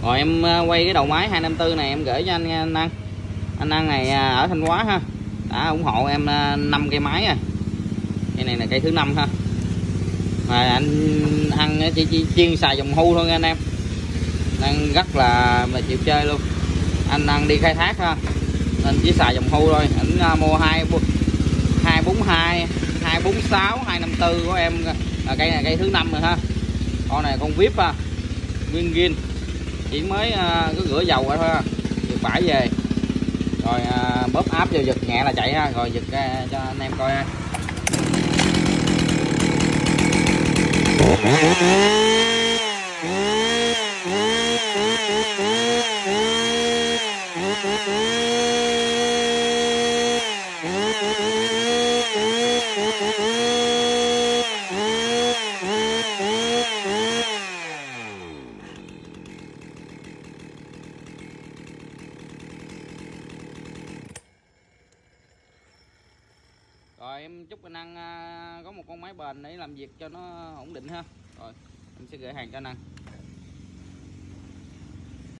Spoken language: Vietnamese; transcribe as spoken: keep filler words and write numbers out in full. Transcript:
Rồi em quay cái đầu máy hai năm tư này em gửi cho anh anh Ân. Anh Ân này ở Thanh Hóa ha, đã ủng hộ em năm cây máy rồi. Cây này là cây thứ năm ha. Mà anh Ân chỉ, chỉ chuyên xài dòng hưu thôi nha anh em. Đang rất là mà chịu chơi luôn. Anh Ân đi khai thác ha, nên chỉ xài dòng hưu thôi. Ảnh mua hai hai bốn hai, hai bốn sáu, hai năm tư của em là cây này cây thứ năm rồi ha. Con này con vip ha, nguyên zin, chỉ mới uh, cứ rửa dầu thôi ha, giật bãi về rồi uh, bóp áp vô giật nhẹ là chạy ha, rồi giật uh, cho anh em coi ha. Rồi em chúc anh Ân có một con máy bền để làm việc cho nó ổn định ha. Rồi em sẽ gửi hàng cho anh Ân.